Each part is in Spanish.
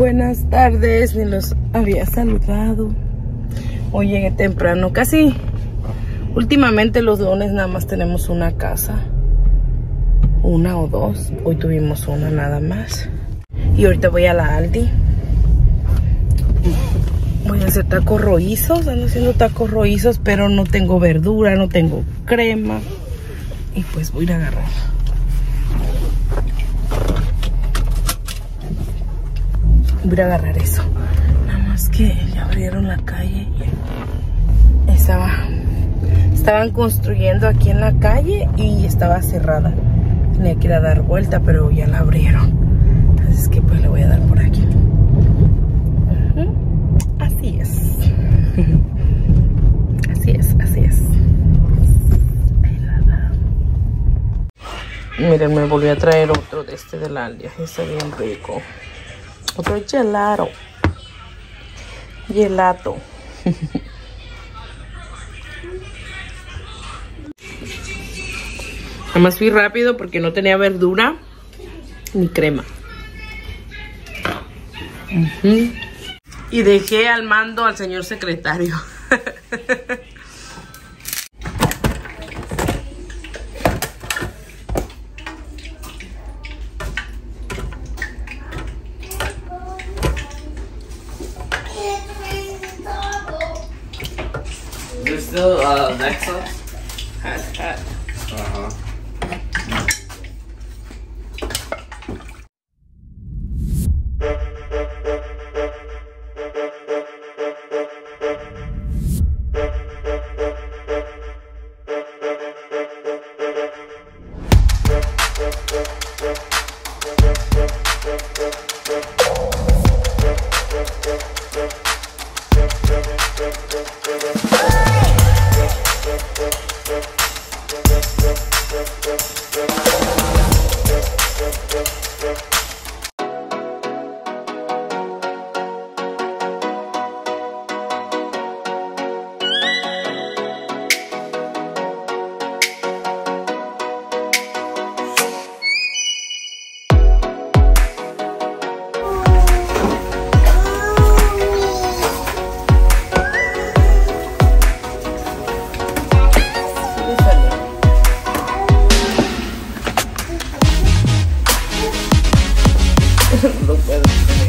Buenas tardes, ni los había saludado. Hoy llegué temprano, casi. Últimamente los lunes nada más tenemos una casa, una o dos. Hoy tuvimos una nada más. Y ahorita voy a la Aldi. Voy a hacer tacos roizos, ando haciendo tacos roizos, pero no tengo verdura, no tengo crema. Y pues voy a ir a agarrar. Voy a agarrar eso. Nada más que ya abrieron la calle. Estaban construyendo aquí en la calle y estaba cerrada. Tenía que ir a dar vuelta, pero ya la abrieron. Así que pues le voy a dar por aquí. Así es. Así es, así es. Ahí la da. Miren, me volví a traer otro de este del Aldi. Está bien rico. Otro gelato. Gelato. Nada más fui rápido porque no tenía verdura ni crema. Y dejé al mando al señor secretario. There's still Nexus? Hat. No puedo.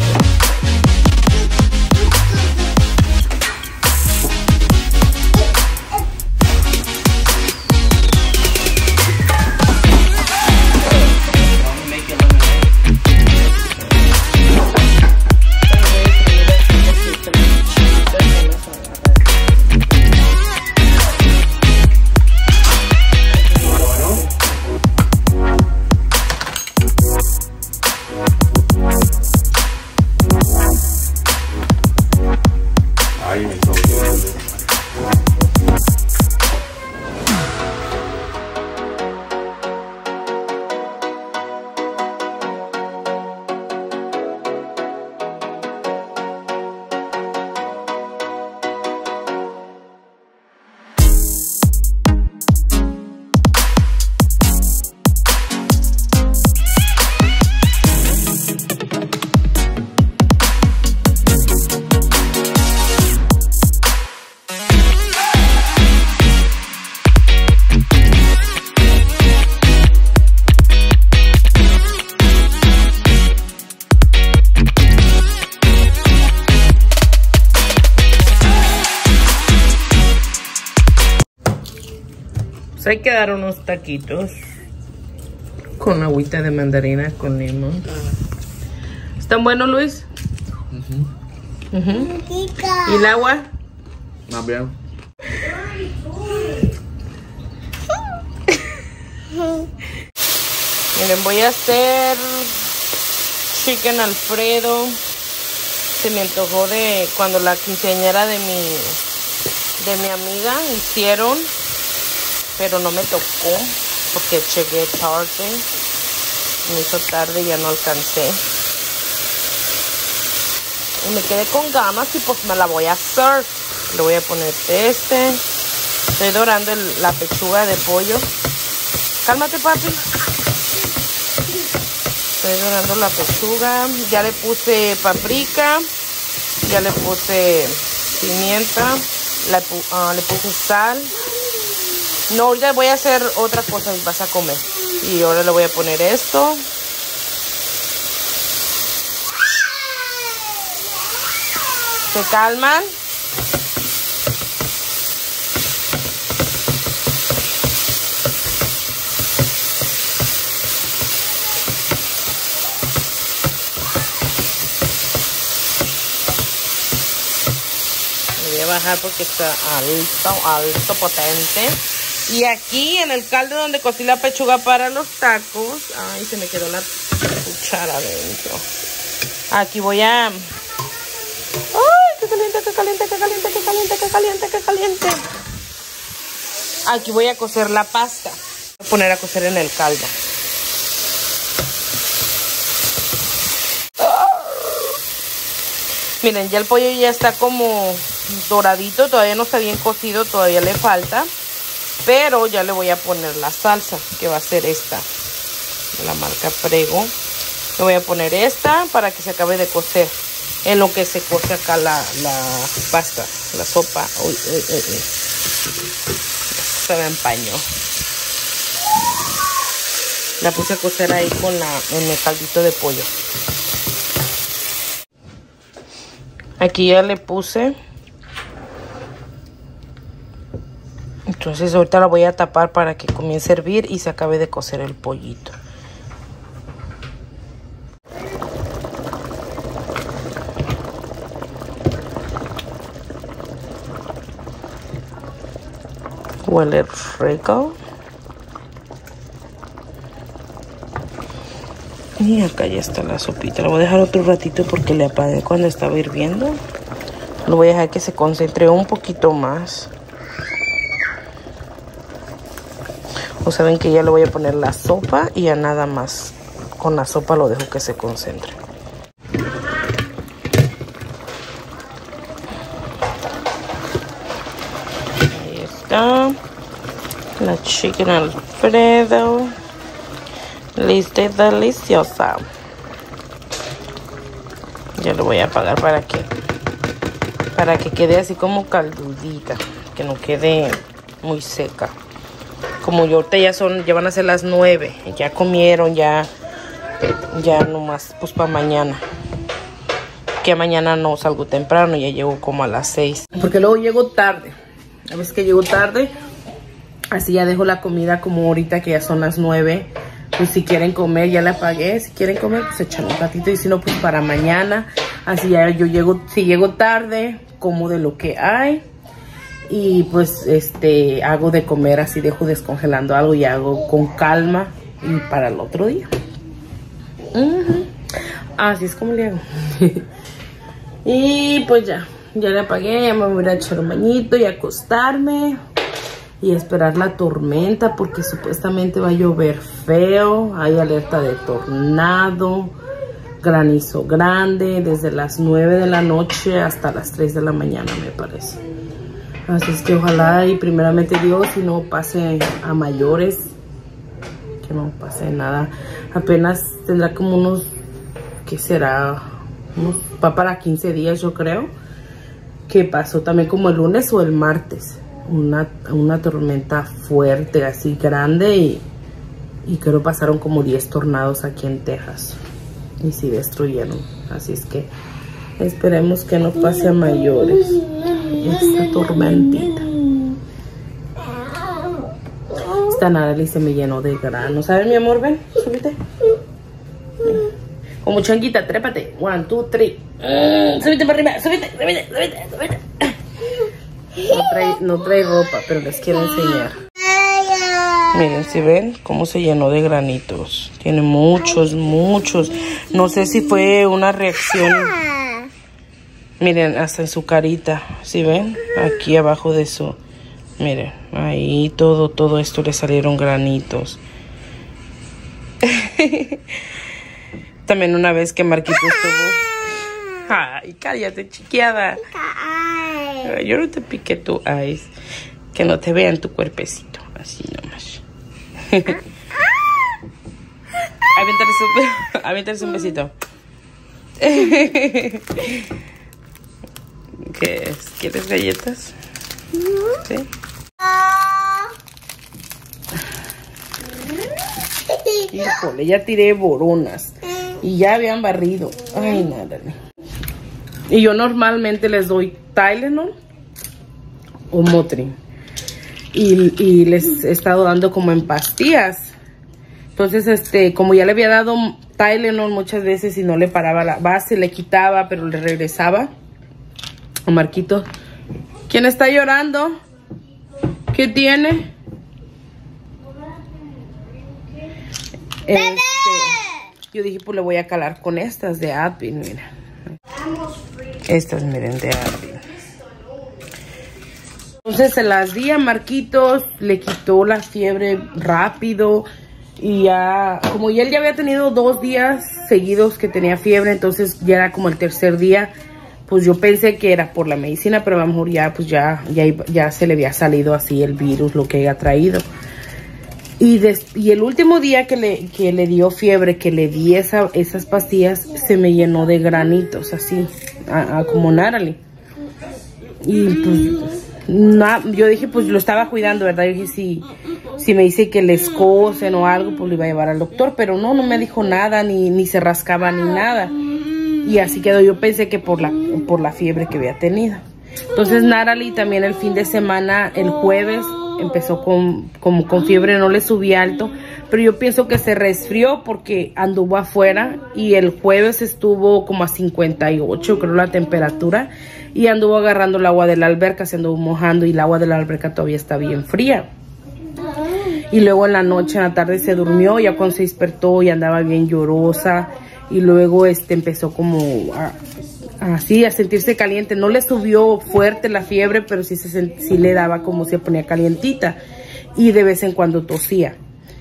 Hay que dar unos taquitos con agüita de mandarina con limón. ¿Están buenos, Luis? ¿Y el agua? Más bien. Miren, voy a hacer chicken Alfredo. Se me antojó de cuando la quinceañera de mi amiga hicieron. Pero no me tocó porque llegué tarde. Me hizo tarde y ya no alcancé. Y me quedé con ganas y pues me la voy a hacer. Le voy a poner Estoy dorando la pechuga de pollo. Cálmate, papi. Estoy dorando la pechuga. Ya le puse paprika. Ya le puse pimienta. Le puse sal. No, ahorita voy a hacer otra cosa y vas a comer. Y ahora le voy a poner esto. ¿Se calman? Voy a bajar porque está alto, potente. Y aquí en el caldo donde cocí la pechuga para los tacos. Ay, se me quedó la cuchara adentro. Aquí voy a... ¡Ay, qué caliente, qué caliente, qué caliente, qué caliente, qué caliente, qué caliente! Aquí voy a cocer la pasta. Voy a poner a cocer en el caldo. Miren, ya el pollo ya está como doradito, todavía no está bien cocido, todavía le falta. Pero ya le voy a poner la salsa, que va a ser esta, de la marca Prego. Le voy a poner esta para que se acabe de cocer. En lo que se cose acá la pasta, la sopa. Uy, uy, uy, uy. Se me empañó. La puse a cocer ahí en el caldito de pollo. Aquí ya le puse. Entonces ahorita la voy a tapar para que comience a hervir y se acabe de cocer el pollito. Huele rico. Y acá ya está la sopita. La voy a dejar otro ratito porque le apagué cuando estaba hirviendo. Lo voy a dejar que se concentre un poquito más. O saben que ya le voy a poner la sopa y ya nada más. Con la sopa lo dejo que se concentre. Ahí está. La chicken Alfredo. Lista y deliciosa. Ya lo voy a apagar para que quede así como caldudita. Que no quede muy seca. Como yo ahorita ya van a ser las 9. Ya comieron, ya nomás pues para mañana. Que mañana no salgo temprano, ya llego como a las 6. Porque luego llego tarde. A veces que llego tarde, así ya dejo la comida como ahorita que ya son las 9. Pues si quieren comer, ya la apagué. Si quieren comer, pues echan un ratito. Y si no, pues para mañana. Así ya yo llego, si llego tarde, como de lo que hay. Y pues hago de comer, así dejo descongelando algo y hago con calma. Y para el otro día. Así es como le hago. Y pues ya le apagué, ya me voy a echar un bañito y acostarme. Y esperar la tormenta porque supuestamente va a llover feo. Hay alerta de tornado, granizo grande desde las 9 de la noche hasta las 3 de la mañana me parece. Así es que ojalá y primeramente Dios si no pase a mayores. Que no pase nada. Apenas tendrá como unos, ¿qué será? Va para 15 días yo creo. Que pasó también como el lunes o el martes. Una tormenta fuerte, así grande y creo pasaron como 10 tornados aquí en Texas y sí destruyeron, así es que esperemos que no pase a mayores esta tormentita. Esta nariz se me llenó de grano, ¿sabes mi amor? Ven, súbete como changuita, trépate, 1, 2, 3, súbete para arriba, súbete. No trae ropa, pero les quiero enseñar. Miren, si ven cómo se llenó de granitos. Tiene muchos. No sé si fue una reacción. Miren, hasta en su carita. ¿Sí ven? Aquí abajo de su... Miren, ahí todo esto le salieron granitos. También una vez que Marquito estuvo... Ay, cállate, chiquiada. Yo no te piqué tu eyes. Que no te vean tu cuerpecito. Así nomás. Aviéntales un besito. ¿Qué es? ¿Quieres galletas? ¿Sí? Híjole, ya tiré boronas. Y ya habían barrido. Ay, nada. Y yo normalmente les doy Tylenol o Motrin. Y les he estado dando como en pastillas. Entonces, como ya le había dado Tylenol muchas veces y no le paraba la base, le quitaba, pero le regresaba. A Marquito. ¿Quién está llorando? ¿Qué tiene? Yo dije, pues le voy a calar con estas de Advil, mira. Estas, miren, de Advil. Entonces se las di a Marquitos, le quitó la fiebre rápido. Y ya, como él ya había tenido 2 días seguidos que tenía fiebre, entonces ya era como el tercer día. Pues yo pensé que era por la medicina, pero a lo mejor ya, pues ya se le había salido así el virus, lo que haya traído. Y el último día que le dio fiebre, que le di esas pastillas, se me llenó de granitos, así, como Natalie. Y pues, yo dije, pues lo estaba cuidando, ¿verdad? Yo dije, si me dice que les cosen o algo, pues lo iba a llevar al doctor. Pero no me dijo nada, ni se rascaba, ni nada. Y así quedó. Yo pensé que por la fiebre que había tenido. Entonces Natalie también el fin de semana, el jueves, empezó con fiebre, no le subía alto. Pero yo pienso que se resfrió porque anduvo afuera. Y el jueves estuvo como a 58, creo, la temperatura. Y anduvo agarrando el agua de la alberca, se anduvo mojando. Y el agua de la alberca todavía está bien fría. Y luego en la noche, en la tarde se durmió. Ya cuando se despertó y andaba bien llorosa. Y luego empezó como así a sentirse caliente. No le subió fuerte la fiebre, pero sí le daba como se ponía calientita. Y de vez en cuando tosía.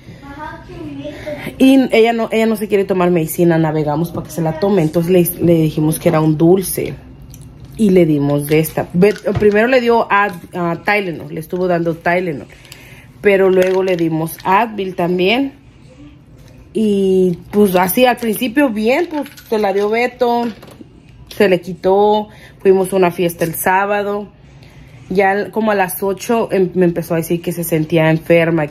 Y ella no se quiere tomar medicina. Navegamos para que se la tome. Entonces le dijimos que era un dulce. Y le dimos de esta. Primero le dio Tylenol. Le estuvo dando Tylenol. Pero luego le dimos Advil también. Y pues así al principio bien, pues se la dio Beto, se le quitó, fuimos a una fiesta el sábado. Ya como a las 8 me empezó a decir que se sentía enferma,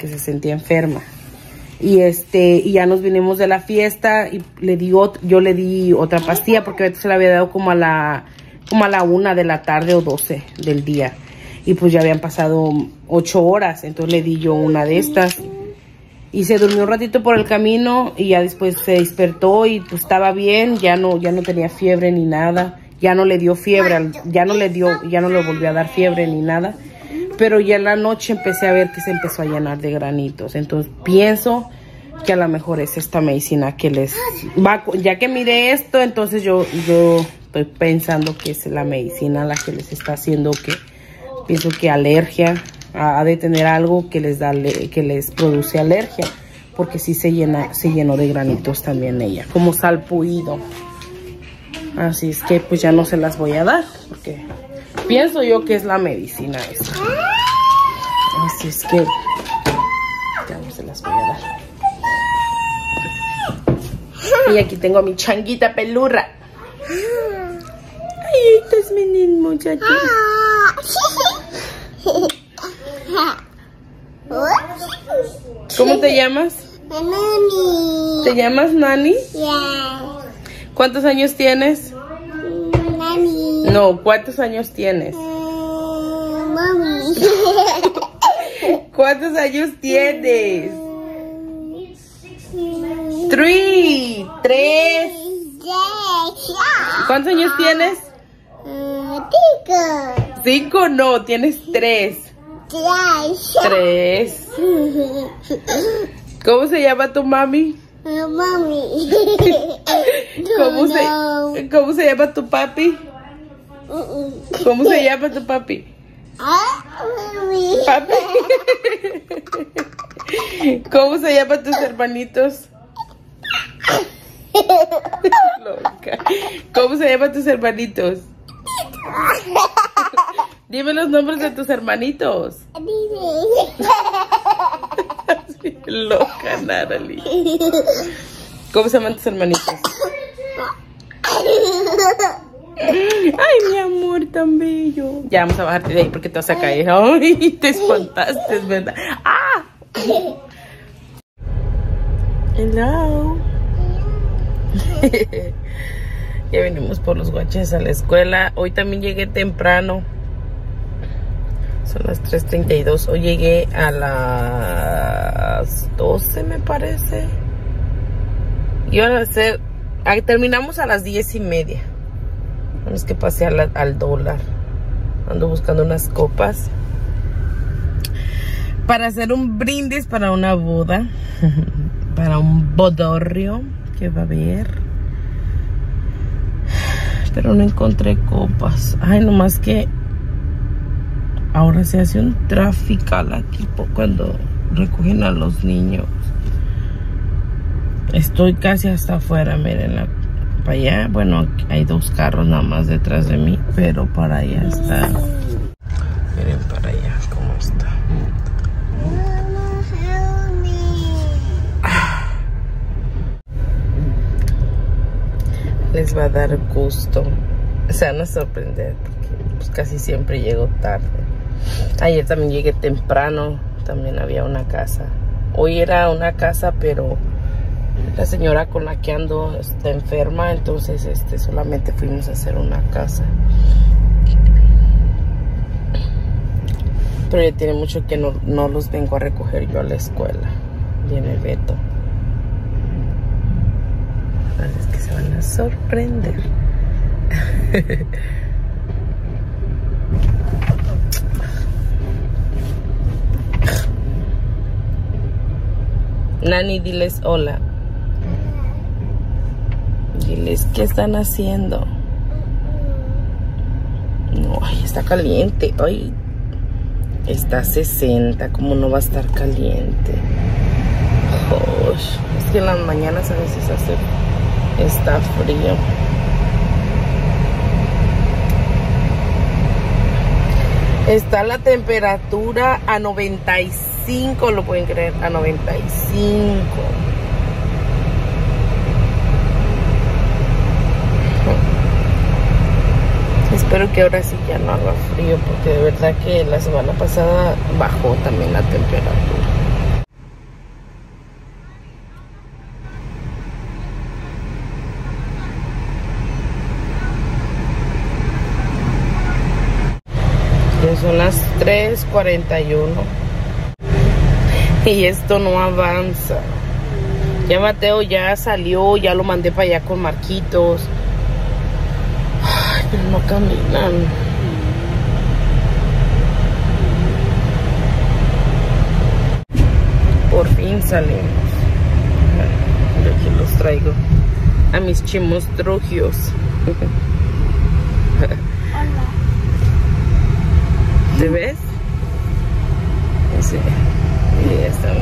Y ya nos vinimos de la fiesta y yo le di otra pastilla porque Beto se la había dado como a la 1 de la tarde o 12 del día. Y pues ya habían pasado 8 horas, entonces le di yo una de estas. Y se durmió un ratito por el camino y ya después se despertó y pues estaba bien, ya no tenía fiebre ni nada. Ya no le dio fiebre, ya no le volvió a dar fiebre ni nada. Pero ya en la noche empecé a ver que se empezó a llenar de granitos. Entonces pienso que a lo mejor es esta medicina que les va. Ya que miré esto, entonces yo estoy pensando que es la medicina la que les está haciendo pienso que alergia. Ha de tener algo que les produce alergia, porque sí se llenó de granitos también ella, como salpullido. Así es que pues ya no se las voy a dar, porque pienso yo que es la medicina esa. Así es que ya no se las voy a dar. Y aquí tengo a mi changuita pelurra. Ay, esta es mi muchacha. ¿Cómo te llamas? Nani. ¿Te llamas Nani? Yeah. ¿Cuántos años tienes? Nani. No, ¿cuántos años tienes? Mami. ¿Cuántos años tienes? 3. ¿Cuántos años tienes? 5 no, tienes 3. 3. ¿Cómo se llama tu mami? Mami. ¿Cómo se llama tu papi? ¿Cómo se llama tu papi? Mami. Papi. ¿Cómo se llaman tus hermanitos? Loca. ¿Cómo se llaman tus hermanitos? Dime los nombres de tus hermanitos. Loca, Natalie. ¿Cómo se llaman tus hermanitos? Ay, mi amor, tan bello. Ya vamos a bajarte de ahí porque te vas a caer. Ay, te espantaste, ¿verdad? ¡Ah! Hello. Ya venimos por los guaches a la escuela. Hoy también llegué temprano. Son las 3:32. Hoy llegué a las 12, me parece. Iban a hacer... terminamos a las 10:30. Es que pasé al dólar. Ando buscando unas copas para hacer un brindis para una boda. Para un bodorrio que va a haber. Pero no encontré copas. Ay, nomás que ahora se hace un trafical aquí cuando recogen a los niños. Estoy casi hasta afuera, miren, para allá. Bueno, hay 2 carros nada más detrás de mí, pero para allá está. Miren para allá cómo está. Les va a dar gusto. Se van a sorprender porque pues, casi siempre llego tarde. Ayer también llegué temprano. También había una casa. Hoy era una casa, pero la señora con la que ando está enferma. Entonces solamente fuimos a hacer una casa. Pero ya tiene mucho que no los vengo a recoger yo a la escuela. Viene Beto. Es que se van a sorprender. Nani, diles hola. Diles qué están haciendo. No, ay, está caliente. Ay, está a 60. ¿Cómo no va a estar caliente? Oh, es que en las mañanas a veces está frío. Está la temperatura a 95, lo pueden creer, a 95. Espero que ahora sí ya no haga frío, porque de verdad que la semana pasada bajó también la temperatura. Son las 3:41 y esto no avanza. Ya Mateo ya salió, ya lo mandé para allá con Marquitos. Ay, pero no caminan. Por fin salimos. Yo aquí los traigo a mis chimostrugios. ¿Te ves? Sí. Y ya están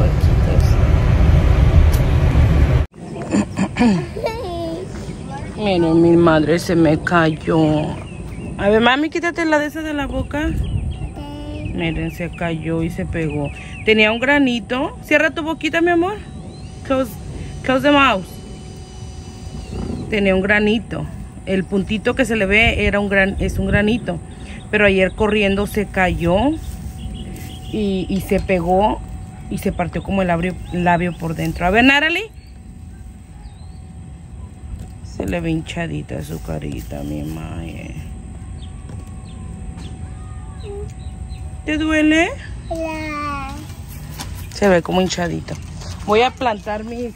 marquitos. Miren, mi madre se me cayó. A ver, mami, quítate la de esa de la boca. Miren, se cayó y se pegó. Tenía un granito. Cierra tu boquita, mi amor. Close the mouth. Tenía un granito. El puntito que se le ve es un granito. Pero ayer corriendo se cayó y se pegó y se partió como el labio por dentro. A ver, Natalie. Se le ve hinchadita su carita, mi madre. ¿Te duele? Se ve como hinchadito. Voy a plantar mis...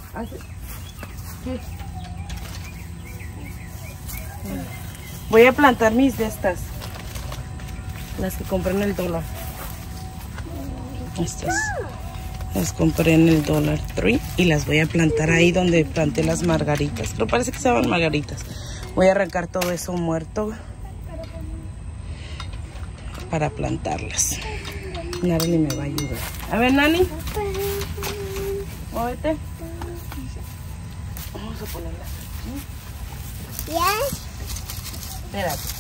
Voy a plantar mis de estas. Las que compré en el dólar. Estas. Las compré en el Dollar Tree y las voy a plantar ahí donde planté las margaritas. Pero parece que se llaman margaritas. Voy a arrancar todo eso muerto para plantarlas. Natalie me va a ayudar. A ver, Nani. Muévete. Vamos a ponerlas aquí. Yes. Espérate.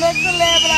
una culebra.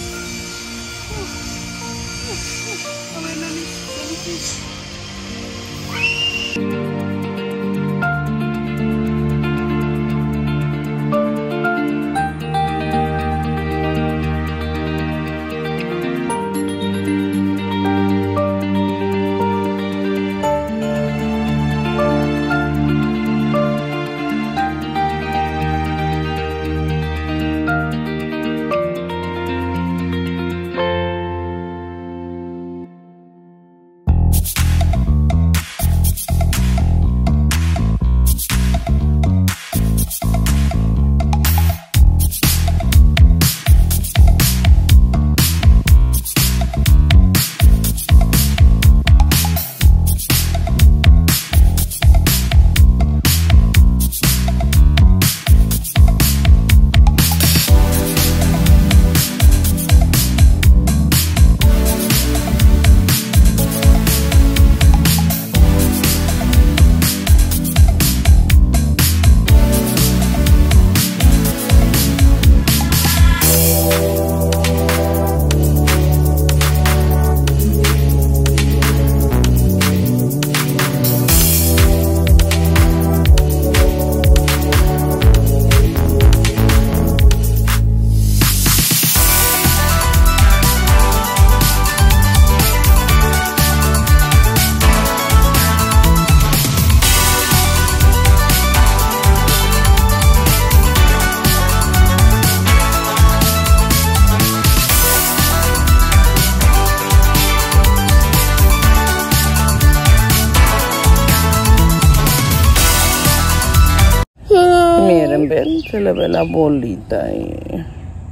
Miren, ven, se le ve la bolita ahí.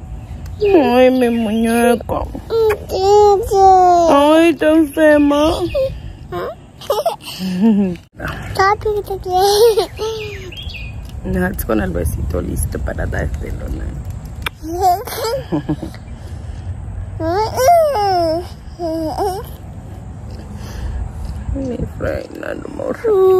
Ay, mi muñeca. Ay, está enferma. Nats con el besito listo para dártelo, mi reina hermosa.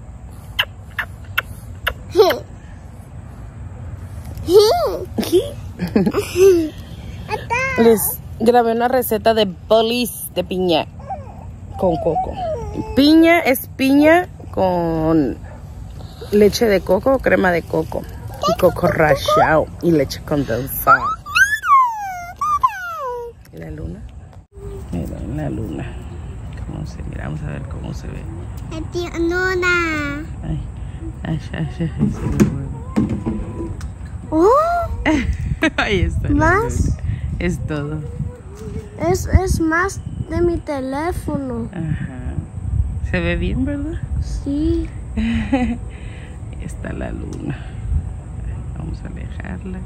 Les grabé una receta de bolis de piña con coco. Piña es piña con leche de coco, crema de coco y coco rallado y leche condensada. ¿Y la luna? Miren la luna. ¿Cómo se mira? Vamos a ver cómo se ve. Ay, ay, ay, ay, ahí está. ¿Más? Es todo. Es más de mi teléfono. Ajá. Se ve bien, ¿verdad? Sí. Ahí está la luna. Vamos a alejarla.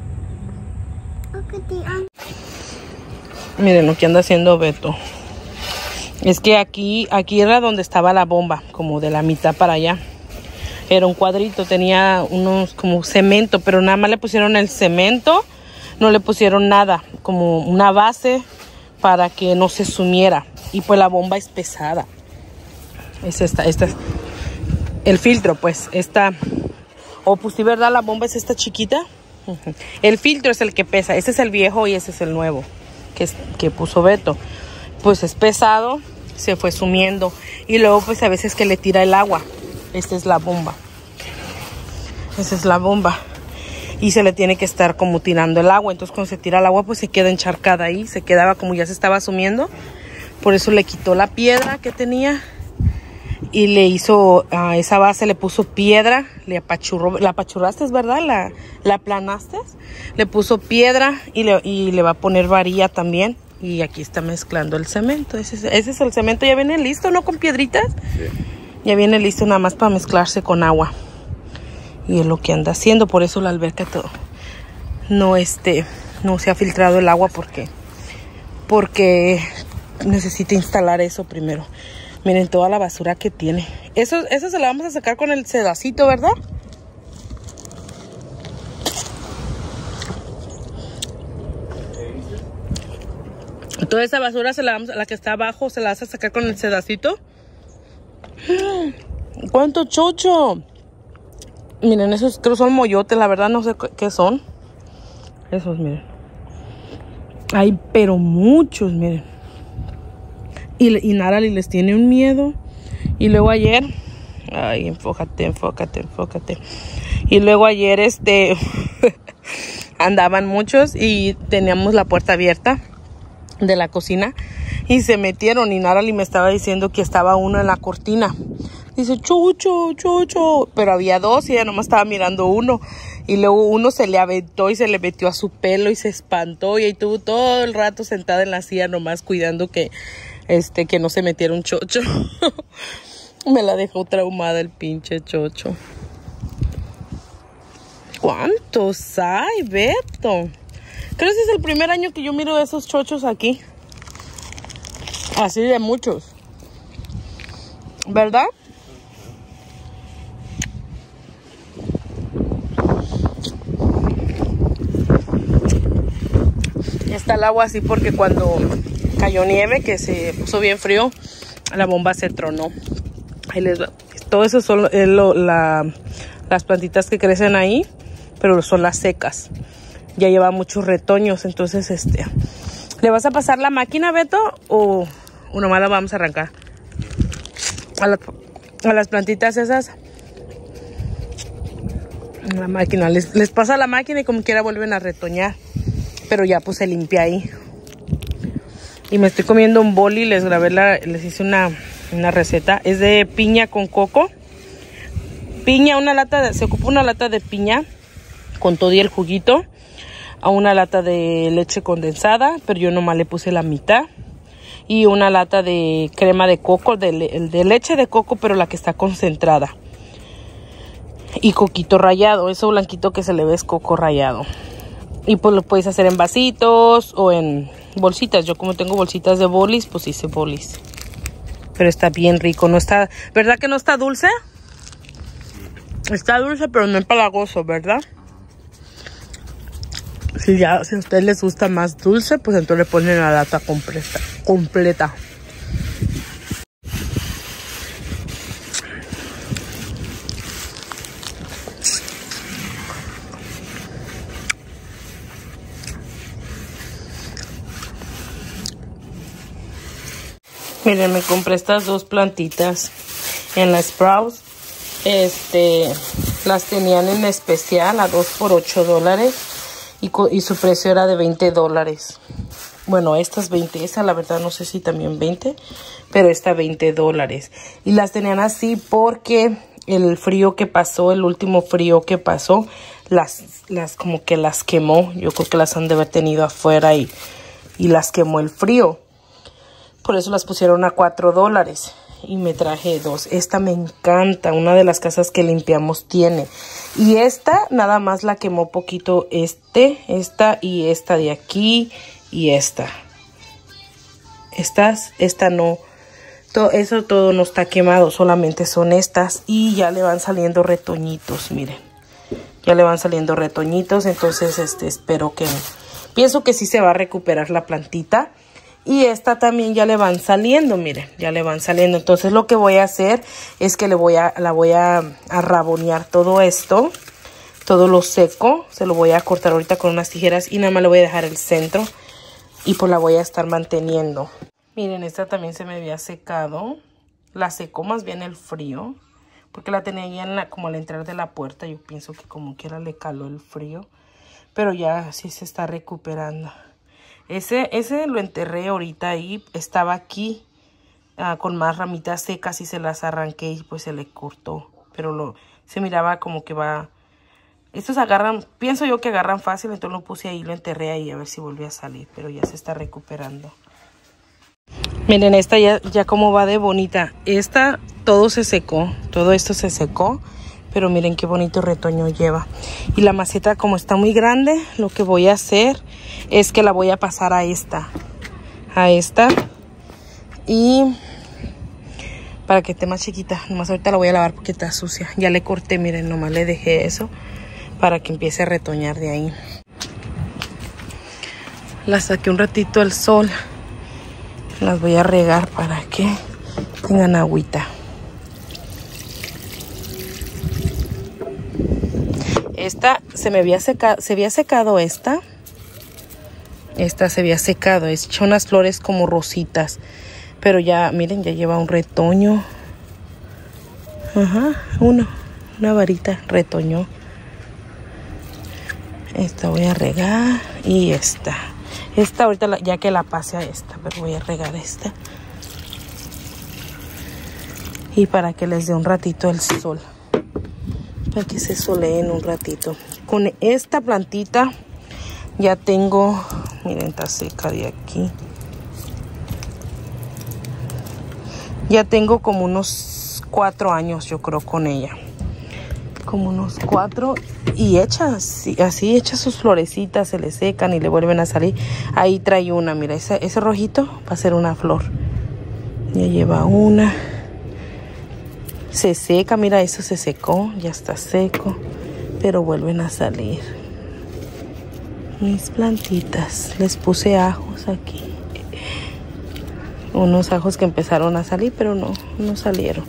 Miren lo que anda haciendo Beto. Es que aquí era donde estaba la bomba, como de la mitad para allá. Era un cuadrito, tenía unos como cemento, pero nada más le pusieron el cemento, no le pusieron nada, como una base para que no se sumiera. Y pues la bomba es pesada. Es esta, el filtro, pues, esta, o pues sí, ¿verdad? La bomba es esta chiquita. El filtro es el que pesa, ese es el viejo y ese es el nuevo que puso Beto. Pues es pesado, se fue sumiendo y luego pues a veces que le tira el agua. Esta es la bomba. Esa es la bomba. Y se le tiene que estar como tirando el agua. Entonces cuando se tira el agua pues se queda encharcada ahí. Se quedaba como ya se estaba sumiendo. Por eso le quitó la piedra que tenía. Y le hizo a esa base, le puso piedra. Le apachurró. La apachurraste, ¿verdad? La aplanaste. Le puso piedra y le va a poner varilla también. Y aquí está mezclando el cemento. Ese es el cemento. Ya viene listo, ¿no? Con piedritas. Sí. Ya viene listo nada más para mezclarse con agua. Y es lo que anda haciendo. Por eso la alberca todo no se ha filtrado el agua porque necesita instalar eso primero. Miren toda la basura que tiene. Eso se la vamos a sacar con el sedacito, ¿verdad? Toda esa basura la que está abajo se la vas a sacar con el sedacito. ¡Cuánto chocho! Miren, esos creo son moyotes, la verdad no sé qué son. Esos, miren. Hay pero muchos, miren. Y Narali les tiene un miedo. Y luego ayer, ay, enfócate. Y luego ayer andaban muchos y teníamos la puerta abierta de la cocina y se metieron y Narali me estaba diciendo que estaba uno en la cortina. Dice, chucho, pero había dos y ella nomás estaba mirando uno. Y luego uno se le aventó y se le metió a su pelo y se espantó y ahí estuvo todo el rato sentada en la silla nomás cuidando que no se metiera un chocho. Me la dejó traumada el pinche chocho. ¿Cuántos hay, Beto? Creo que ese es el primer año que yo miro esos chochos aquí. Así de muchos. ¿Verdad? Está el agua así porque cuando cayó nieve, que se puso bien frío, la bomba se tronó. Ahí les va. Todo eso son las plantitas que crecen ahí, pero son las secas. Ya lleva muchos retoños, entonces ¿le vas a pasar la máquina, Beto? O nomás la vamos a arrancar a las plantitas esas. La máquina, les pasa la máquina y como quiera vuelven a retoñar. Pero ya pues se limpia ahí. Y me estoy comiendo un boli, les grabé, les hice una receta. Es de piña con coco. Piña, se ocupa una lata de piña con todo y el juguito. A una lata de leche condensada, pero yo nomás le puse la mitad. Y una lata de crema de coco, de leche de coco, pero la que está concentrada. Y coquito rallado, eso blanquito que se le ve es coco rallado. Y pues lo puedes hacer en vasitos o en bolsitas. Yo como tengo bolsitas de bolis, pues hice bolis. Pero está bien rico, no está... ¿Verdad que no está dulce? Está dulce, pero no empalagoso, ¿verdad? Si a ustedes les gusta más dulce, pues entonces le ponen la lata completa. Miren, me compré estas dos plantitas en la Sprouts. Las tenían en especial a 2 por $8 y su precio era de $20. Bueno, estas 20, esa la verdad no sé si también 20, pero esta $20. Y las tenían así porque el frío que pasó, el último frío que pasó, las como que las quemó. Yo creo que las han de haber tenido afuera y las quemó el frío. Por eso las pusieron a $4 y me traje dos. Esta me encanta, una de las casas que limpiamos tiene. Y esta nada más la quemó poquito esta y esta de aquí y esta. Esta no. Todo no está quemado, solamente son estas y ya le van saliendo retoñitos, miren. Ya le van saliendo retoñitos, entonces espero que... Pienso que sí se va a recuperar la plantita. Y esta también ya le van saliendo, miren, ya le van saliendo. Entonces lo que voy a hacer es que la voy a rabonear todo esto, todo lo seco. Se lo voy a cortar ahorita con unas tijeras y nada más le voy a dejar el centro. Y pues la voy a estar manteniendo. Miren, esta también se me había secado. La secó más bien el frío, porque la tenía ahí como al entrar de la puerta. Yo pienso que como quiera le caló el frío, pero ya sí se está recuperando. Ese lo enterré ahorita ahí, estaba aquí con más ramitas secas y se las arranqué y pues se le cortó. Pero se miraba como que va... Estos agarran, pienso yo que agarran fácil, entonces lo puse ahí, lo enterré ahí a ver si volvió a salir, pero ya se está recuperando. Miren, esta ya como va de bonita. Esta todo se secó, todo esto se secó. Pero miren qué bonito retoño lleva. Y la maceta como está muy grande, lo que voy a hacer es que la voy a pasar a esta. Y para que esté más chiquita. Nomás ahorita la voy a lavar porque está sucia. Ya le corté, miren, nomás le dejé eso para que empiece a retoñar de ahí. Las saqué un ratito al sol. Las voy a regar para que tengan agüita. Esta se había secado esta. Esta se había secado. Es hecho unas flores como rositas. Pero ya, miren, ya lleva un retoño. Ajá, una varita retoñó. Esta voy a regar. Y esta. Esta ahorita ya que la pase a esta. Pero voy a regar esta. Y para que les dé un ratito el sol. Para que se soleen un ratito. Con esta plantita ya tengo, miren, está seca de aquí. Ya tengo como unos 4 años, yo creo, con ella. Como unos 4. Y echa, así echa sus florecitas, se le secan y le vuelven a salir. Ahí trae una, mira, ese rojito va a ser una flor. Ya lleva una. Se seca, mira, eso se secó, ya está seco, pero vuelven a salir. Mis plantitas, les puse ajos aquí. Unos ajos que empezaron a salir, pero no salieron.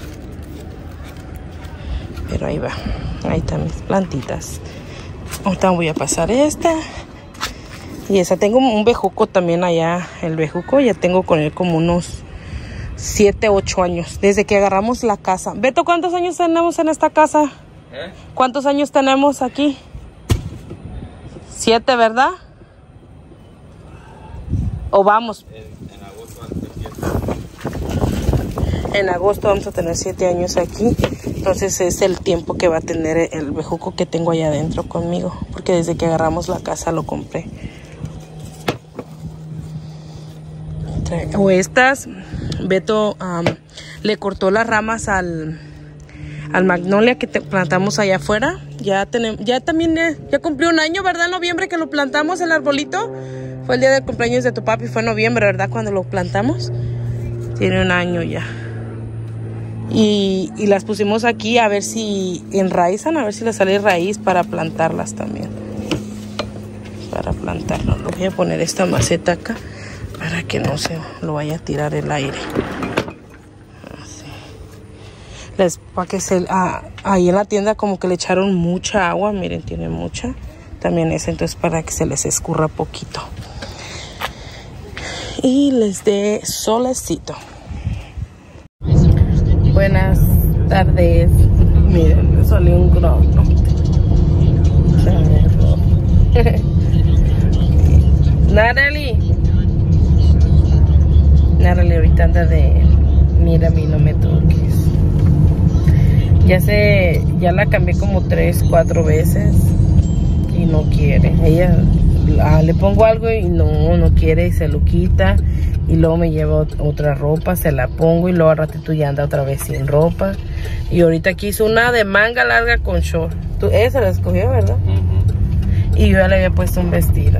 Pero ahí va, ahí están mis plantitas. Ahorita voy a pasar esta. Y esa, tengo un bejuco también allá, el bejuco, ya tengo con él como unos 7, 8 años, desde que agarramos la casa. Beto, ¿cuántos años tenemos en esta casa? ¿Cuántos años tenemos aquí? 7, ¿verdad? ¿O vamos? En agosto vamos a tener 7 años aquí. Entonces es el tiempo que va a tener el bejuco que tengo allá adentro conmigo. Porque desde que agarramos la casa lo compré. O estas, Beto le cortó las ramas al magnolia que plantamos allá afuera. Ya cumplió un año, ¿verdad? En noviembre que lo plantamos, el arbolito. Fue el día del cumpleaños de tu papi, fue en noviembre, ¿verdad? Cuando lo plantamos. Tiene un año ya. Y las pusimos aquí a ver si enraizan, a ver si les sale raíz para plantarlas también. Para plantarlo. Lo voy a poner esta maceta acá para que no se lo vaya a tirar el aire. Así. Para que ahí en la tienda como que le echaron mucha agua. Miren, tiene mucha. También es entonces para que se les escurra poquito. Y les dé solecito. Buenas tardes. Miren, me salió un grano. Natalie ahorita anda de mira, a mí no me toques. Ya la cambié como 3, 4 veces y no quiere. Ella le pongo algo y no quiere y se lo quita. Y luego me lleva otra ropa, se la pongo y luego al ratito ya anda otra vez sin ropa. Y ahorita quiso una de manga larga con short. Esa la escogió, ¿verdad? Y yo ya le había puesto un vestido.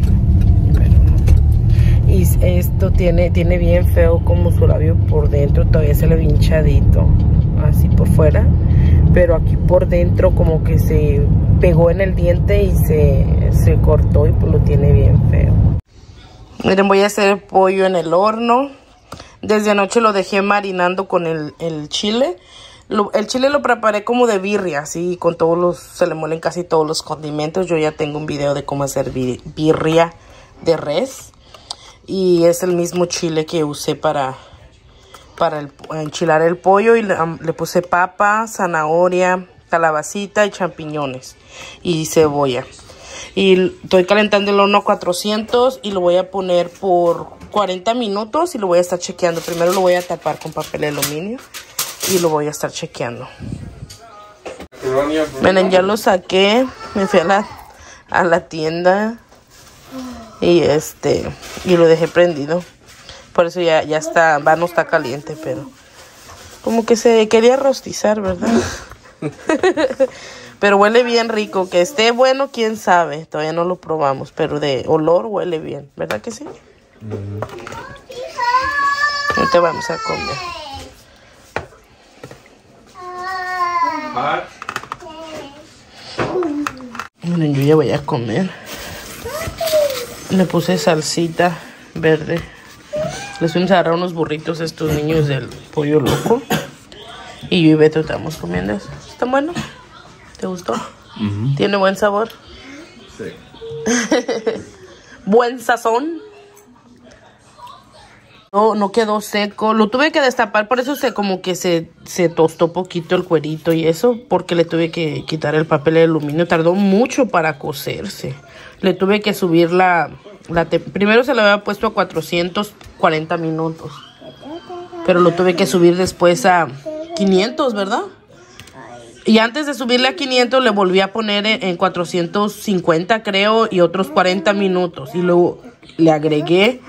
Y esto tiene bien feo como su labio por dentro. Todavía se le ve hinchadito, así por fuera. Pero aquí por dentro como que se pegó en el diente y se cortó y pues lo tiene bien feo. Miren, voy a hacer el pollo en el horno. Desde anoche lo dejé marinando con el chile. El chile lo preparé como de birria, así con se le muelen casi todos los condimentos. Yo ya tengo un video de cómo hacer birria de res. Y es el mismo chile que usé para enchilar el pollo. Y le puse papa, zanahoria, calabacita y champiñones. Y cebolla. Y estoy calentando el horno a 400 y lo voy a poner por 40 minutos y lo voy a estar chequeando. Primero lo voy a tapar con papel de aluminio y lo voy a estar chequeando. Miren, ya lo saqué. Me fui a la tienda y lo dejé prendido. Por eso ya está, no está caliente, pero como que se quería rostizar, ¿verdad? Pero huele bien rico. Que esté bueno, quién sabe. Todavía no lo probamos, pero de olor huele bien. ¿Verdad que sí? No te vamos a comer. Miren, yo ya voy a comer. Le puse salsita verde. Les fuimos a agarrar unos burritos a estos niños del pollo loco. Y yo y Beto estamos comiendo eso. ¿Está bueno? ¿Te gustó? ¿Tiene buen sabor? Sí. buen sazón. No quedó seco. Lo tuve que destapar, por eso como que se tostó poquito el cuerito y eso. Porque le tuve que quitar el papel de aluminio. Tardó mucho para cocerse. Le tuve que subir primero se lo había puesto a 440 minutos. Pero lo tuve que subir después a 500, ¿verdad? Y antes de subirle a 500 le volví a poner en 450 creo. Y otros 40 minutos. Y luego le agregué,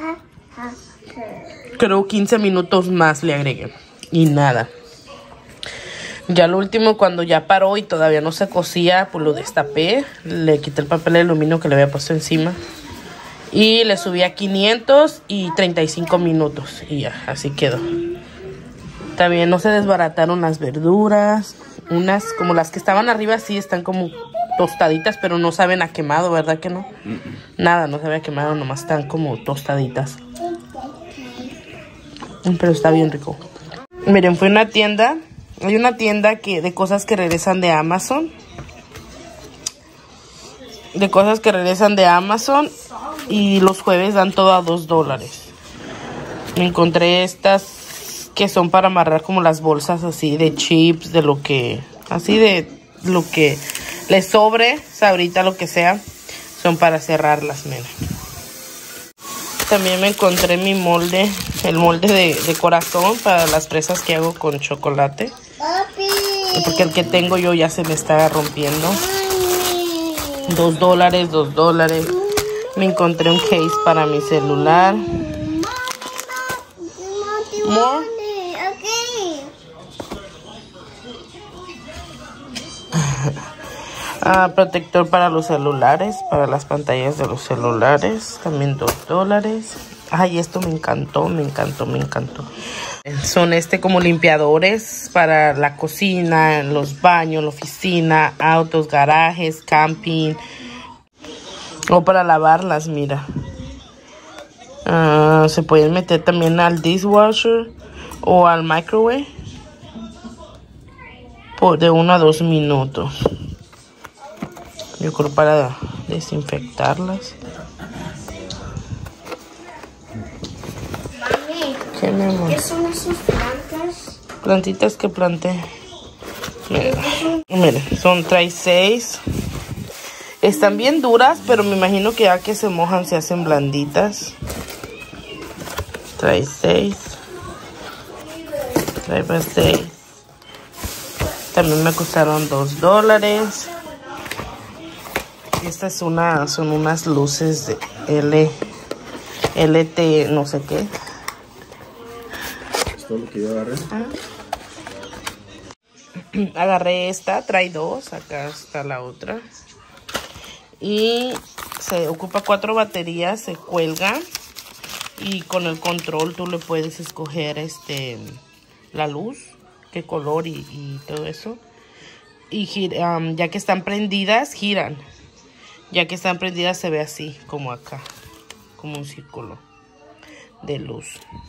creo 15 minutos más le agregué. Y nada. Ya lo último, cuando ya paró y todavía no se cocía, pues lo destapé. Le quité el papel de aluminio que le había puesto encima. Y le subí a 500 y 35 minutos. Y ya, así quedó. También no se desbarataron las verduras. Unas, como las que estaban arriba, sí están como tostaditas, pero no saben a quemado, ¿verdad que no? Nada, no sabe a quemado, nomás están como tostaditas. Pero está bien rico. Miren, fue una tienda. Hay una tienda de cosas que regresan de Amazon. De cosas que regresan de Amazon. Y los jueves dan todo a $2. Me encontré estas que son para amarrar como las bolsas así de chips, de lo que... Así de lo que les sobre, sabrita, lo que sea. Son para cerrarlas, miren. También me encontré mi molde, el molde de corazón para las fresas que hago con chocolate. Porque el que tengo yo ya se me está rompiendo. $2. Me encontré un case para mi celular. More. Protector para los celulares, para las pantallas de los celulares, también $2. Ay, esto me encantó. Son como limpiadores para la cocina, los baños, la oficina, autos, garajes, camping. O para lavarlas, mira. Se pueden meter también al dishwasher o al microwave de 1 a 2 minutos. Yo creo para desinfectarlas. Mami, ¿Qué, mi amor? ¿qué son esas plantas? Plantitas que planté. Miren, trae 6. Están bien duras, pero me imagino que ya que se mojan se hacen blanditas. Trae 6. Trae 6. También me costaron $2. Estas son unas luces de LT, no sé qué. ¿Esto es lo que yo agarré? Agarré esta, trae 2. Acá está la otra. Y se ocupa 4 baterías, se cuelga. Y con el control tú le puedes escoger la luz, qué color y todo eso. Y ya que están prendidas, giran. Ya que están prendidas se ve así, como acá. Como un círculo de luz.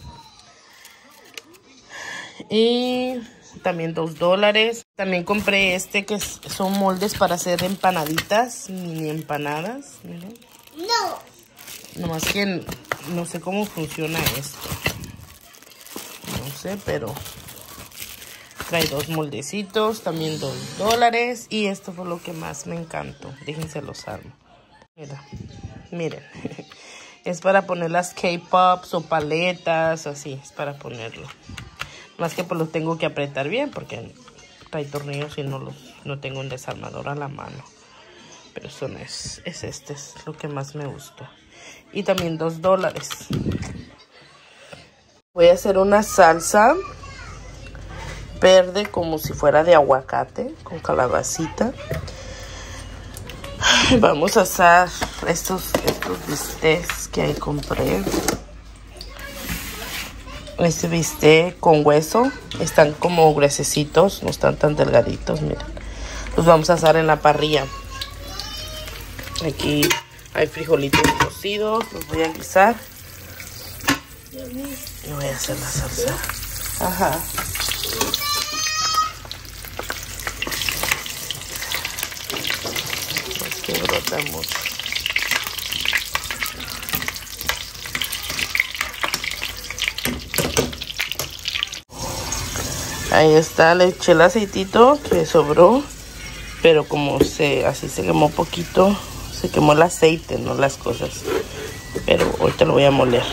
Y también $2. También compré que son moldes para hacer empanaditas, mini empanadas. Miren. No. Nomás que no sé cómo funciona esto. No sé, pero trae 2 moldecitos, también $2. Y esto fue lo que más me encantó. Déjense los armo. Miren. Es para poner las K-Pops o paletas, así. Es para ponerlo. Más que pues lo tengo que apretar bien porque trae tornillos y no tengo un desarmador a la mano. Pero eso no es lo que más me gustó. Y también $2. Voy a hacer una salsa verde como si fuera de aguacate con calabacita. Vamos a hacer estos bistecs que ahí compré. Este bistec con hueso. Están como gruesecitos, no están tan delgaditos, miren. Los vamos a asar en la parrilla. Aquí hay frijolitos cocidos, los voy a guisar. Y voy a hacer la salsa. Ajá. Es que brota mucho. Ahí está, le eché el aceitito que sobró. Pero como así se quemó poquito, se quemó el aceite, no las cosas. Pero ahorita lo voy a moler.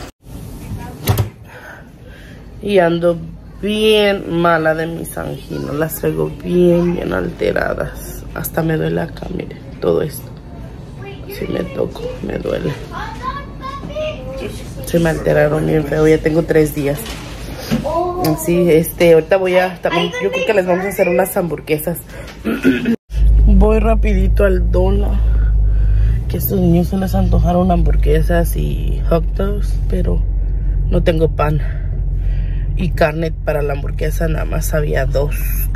Y ando bien mala de mis anginas. Las traigo bien alteradas. Hasta me duele acá, mire, todo esto. Si me toco, me duele. Se me alteraron bien feo, ya tengo 3 días. Sí, ahorita voy a también, yo creo que les vamos a hacer unas hamburguesas. Voy rapidito al Dollar, que a estos niños se les antojaron hamburguesas y hot dogs, pero no tengo pan y carne para la hamburguesa. Nada más había dos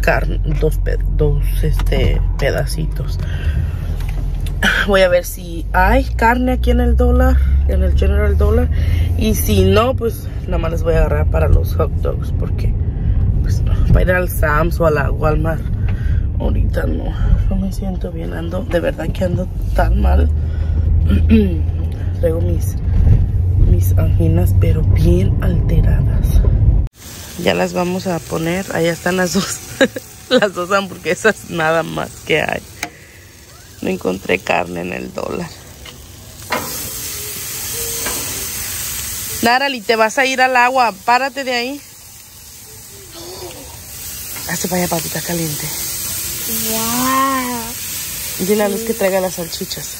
pedacitos. Voy a ver si hay carne aquí en el Dollar, en el General Dollar, y si no, pues nada más les voy a agarrar para los hot dogs, porque pues para ir al Sam's o a la Walmart ahorita no me siento bien. Ando, de verdad que ando tan mal. Traigo mis anginas pero bien alteradas. Ya las vamos a poner. Allá están las dos las dos hamburguesas nada más que hay. No encontré carne en el Dollar. Narali, te vas a ir al agua. Párate de ahí. Hazte para allá, papita caliente. Wow. Dile a Luz que traiga las salchichas.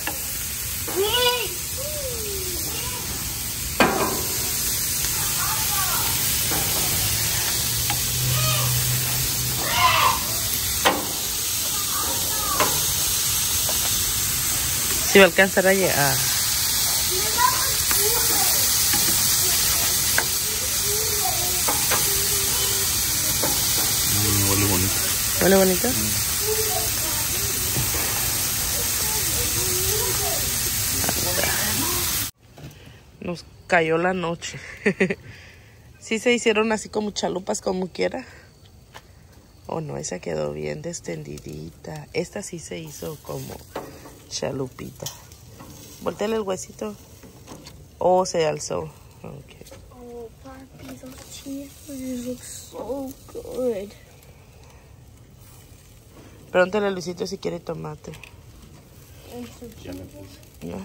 Si va a alcanzar a llegar. Huele bonito. ¿Huele bonito? Nos cayó la noche. Sí se hicieron así como chalupas como quiera. Oh no, esa quedó bien destendidita. Esta sí se hizo como chalupita. Volteale el huesito. Oh, se alzó. Okay. Oh, Barbie, those cheeseburgers look so good. Pregúntale a Luisito si quiere tomate. No.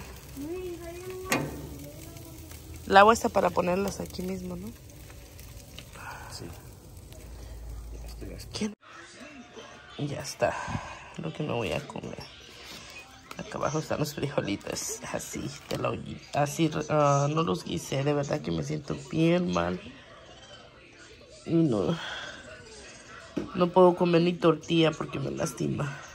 El agua está para ponerlas aquí mismo, ¿no? Sí. ¿Quién? Ya está. Lo que me voy a comer. Acá abajo están los frijolitos. Así, no los guisé. De verdad que me siento bien mal. Y no puedo comer ni tortilla porque me lastima.